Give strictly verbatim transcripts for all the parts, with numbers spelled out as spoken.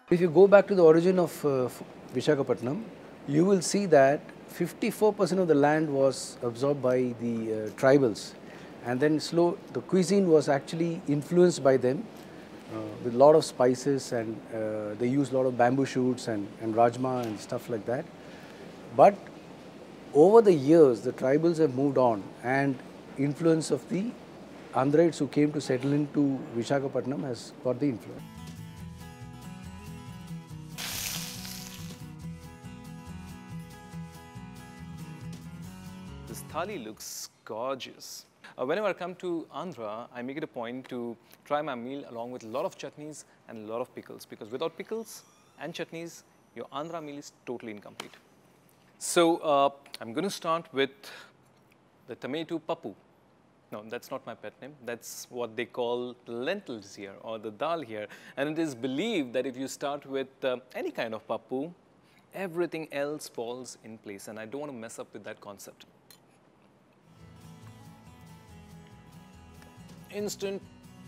If you go back to the origin of uh, Visakhapatnam, you will see that fifty-four percent of the land was absorbed by the uh, tribals, and then slow, the cuisine was actually influenced by them uh, with a lot of spices, and uh, they used a lot of bamboo shoots and, and rajma and stuff like that. But over the years, the tribals have moved on, and influence of the Andhrites who came to settle into Visakhapatnam has got the influence. This thali looks gorgeous. Uh, whenever I come to Andhra, I make it a point to try my meal along with a lot of chutneys and a lot of pickles, because without pickles and chutneys, your Andhra meal is totally incomplete. So uh, I'm going to start with the tomato papu. No, that's not my pet name. That's what they call the lentils here, or the dal here. And it is believed that if you start with uh, any kind of papu, everything else falls in place. And I don't want to mess up with that concept. Instant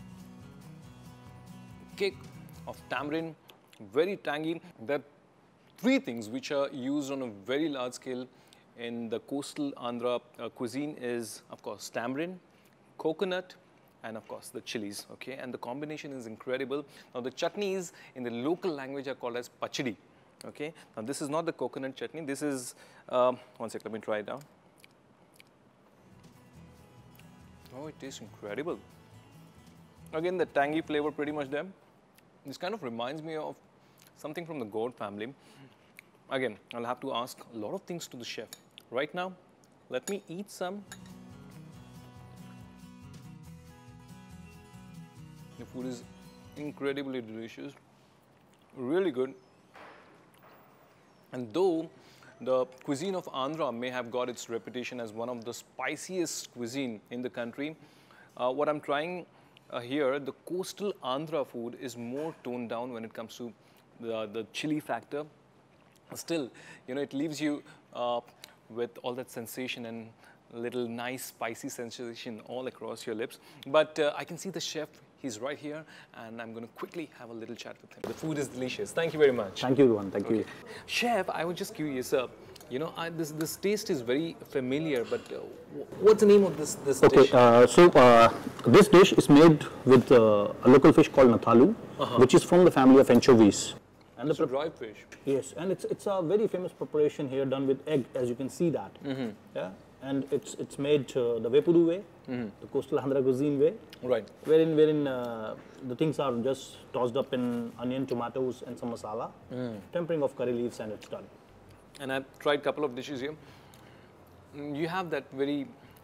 kick of tamarind, very tangy. There are three things which are used on a very large scale in the coastal Andhra uh, cuisine is, of course, tamarind, coconut, and of course the chilies, okay? And the combination is incredible. Now the chutneys in the local language are called as pachadi, okay? Now this is not the coconut chutney. This is, uh, one sec, let me try it now. Oh, it tastes incredible. Again, the tangy flavor pretty much there. This kind of reminds me of something from the gourd family. Again, I'll have to ask a lot of things to the chef. Right now, let me eat some. The food is incredibly delicious, really good. And though the cuisine of Andhra may have got its reputation as one of the spiciest cuisine in the country, uh, what I'm trying uh, here, the coastal Andhra food is more toned down when it comes to the, the chili factor. Still, you know, it leaves you uh, with all that sensation and little nice spicy sensation all across your lips. But uh, I can see the chef. He's right here, and I'm going to quickly have a little chat with him. The food is delicious. Thank you very much. Thank you, Rohan. Thank okay. you. Chef, I was just curious. Uh, you know, I, this this taste is very familiar, but uh, what's the name of this this okay, dish? Okay, uh, so uh, this dish is made with uh, a local fish called nathalu, uh-huh. which is from the family of anchovies. And the dry fish. Yes, and it's it's a very famous preparation here done with egg, as you can see that. Mm-hmm. Yeah. And it's it's made uh, the Vepuru way, mm-hmm. the coastal Andhra cuisine way, right? Wherein wherein uh, the things are just tossed up in onion, tomatoes, and some masala, mm. tempering of curry leaves, and it's done. And I've tried a couple of dishes here. You have that very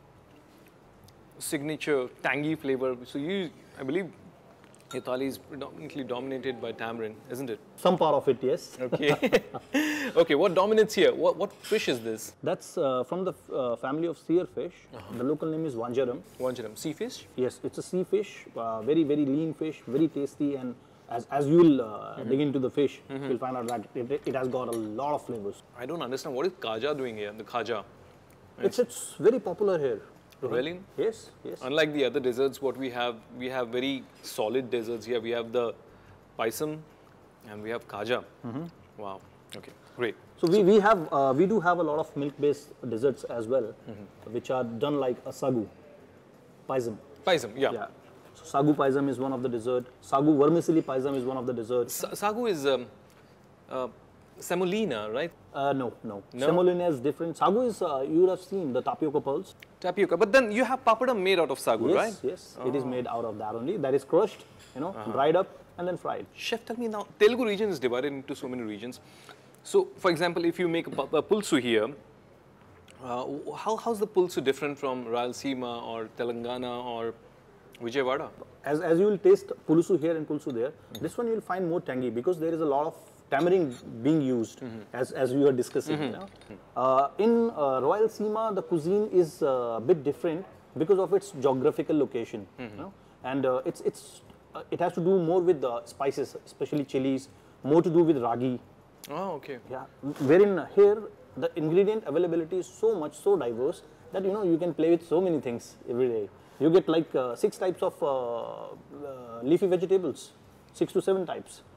signature tangy flavor. So you, I believe, your thali is predominantly dominated by tamarind, isn't it? Some part of it, yes. Okay. Okay, what dominates here? What, what fish is this? That's uh, from the uh, family of seer fish. Uh-huh. The local name is vanjaram. Vanjaram, sea fish? Yes, it's a sea fish, uh, very, very lean fish, very tasty, and as, as you will uh, mm-hmm. dig into the fish, mm-hmm. you'll find out that it, it has got a lot of flavors. I don't understand. What is kaja doing here, the khaja? It's, it's very popular here. Really? Yes, yes. Unlike the other desserts, what we have, we have very solid desserts here. We have the paisam and we have khaja. Mm-hmm. Wow. Okay, great. So we, we have, uh, we do have a lot of milk-based desserts as well, mm-hmm. which are done like a sagu, paisam. Paisam, yeah. Yeah. So sagu paisam is one of the dessert. Sagu vermicelli paisam is one of the desserts. Sa sagu is um, uh, semolina, right? Uh, no, no, no. Semolina is different. Sagu is, uh, you would have seen the tapioca pearls. Tapioca, but then you have papadam made out of sagu, yes, right? Yes, yes. Oh. It is made out of that only. That is crushed, you know, uh-huh. dried up and then fried. Chef, tell me now, Telugu region is divided into so many regions. So, for example, if you make a, a pulsu here, uh, how, how's the pulsu different from Rayalaseema or Telangana or Vijayawada? As, as you will taste pulusu here and pulsu there, mm-hmm. this one you will find more tangy because there is a lot of tamarind being used, mm-hmm. as, as we were discussing. Mm-hmm. You know? uh, in uh, Rayalaseema, the cuisine is uh, a bit different because of its geographical location. Mm-hmm. You know? And uh, it's, it's, uh, it has to do more with the spices, especially chilies, more to do with ragi. Oh, okay. Yeah, wherein here the ingredient availability is so much, so diverse that you know you can play with so many things every day. You get like uh, six types of uh, uh, leafy vegetables, six to seven types.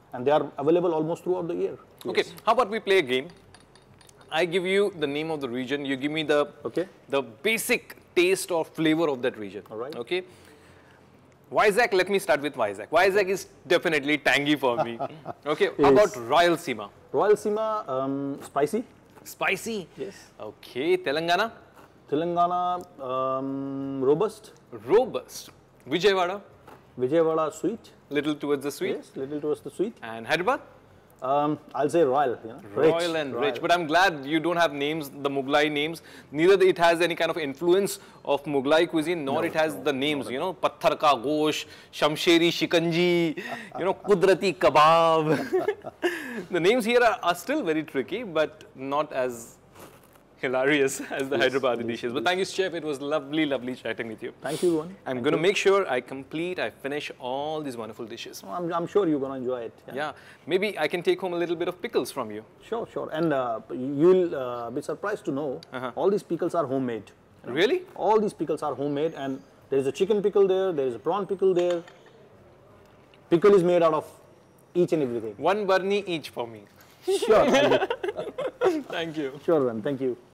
and they are available almost throughout the year. Okay, Yes. how about we play a game? I give you the name of the region, you give me the Okay. the basic taste or flavor of that region. All right. Okay. Vizag, let me start with Vizag. Vizag is definitely tangy for me. Okay, how about Yes. Rayalaseema? Rayalaseema, um, spicy. Spicy? Yes. Okay, Telangana? Telangana, um, robust. Robust. Vijayawada? Vijayawada, sweet. Little towards the sweet. Yes, little towards the sweet. And Hyderabad? Um, I'll say royal. You know, rich, Royal and royal. rich. But I'm glad you don't have names, the Mughlai names. Neither it has any kind of influence of Mughlai cuisine, nor No, it has no, the names, you know, Patthar ka Gosh, Shamsheri Shikanji, you know, Kudrati Kebab. The names here are, are still very tricky, but not as hilarious as the Yes, Hyderabadi yes, dishes. But thank you, Chef. It was lovely, lovely chatting with you. Thank you, Rohan. I'm Thank going to you. make sure I complete, I finish all these wonderful dishes. I'm, I'm sure you're going to enjoy it. Yeah, maybe I can take home a little bit of pickles from you. Sure, sure. And uh, you'll uh, be surprised to know Uh-huh. all these pickles are homemade. You know? Really? All these pickles are homemade, and there is a chicken pickle there, there is a prawn pickle there. Pickle is made out of each and everything. One barni each for me. Sure. Thank you. Sure, Rohan. Thank you.